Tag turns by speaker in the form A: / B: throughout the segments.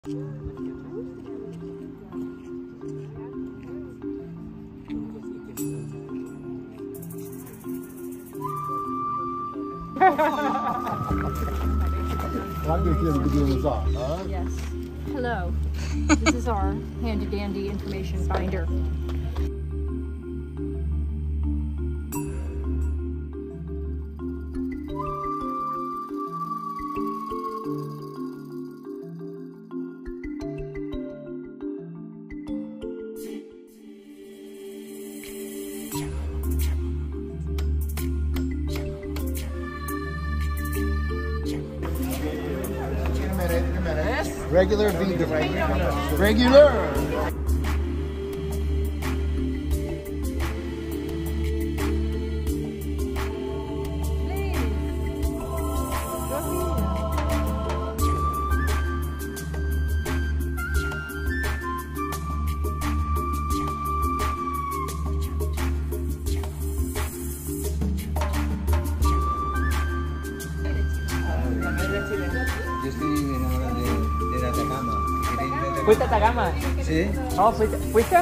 A: Yes. Hello. This is our handy dandy information binder.
B: Regular vegan. Regular.
C: Yo estoy enamorado de Atacama.
D: ¿Fuiste a Atacama?
C: ¿Sí?
D: Oh, ¿fuiste?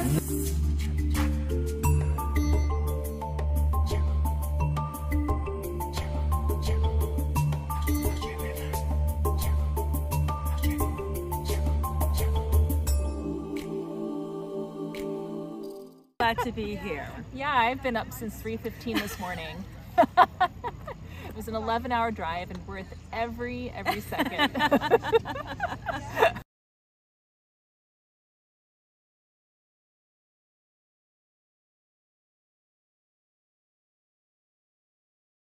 E: Glad to be here. Yeah, I've been up since 3:15 this morning. It was an 11-hour drive and worth every second.